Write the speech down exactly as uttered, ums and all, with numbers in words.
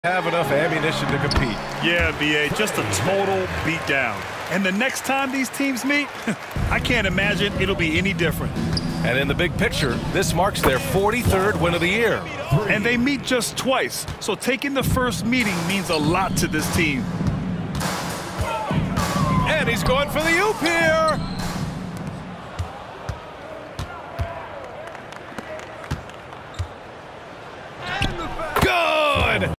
Have enough ammunition to compete. Yeah, B A, just a total beatdown. And the next time these teams meet, I can't imagine it'll be any different. And in the big picture, this marks their forty-third win of the year. And they meet just twice, so taking the first meeting means a lot to this team. And he's going for the oop here.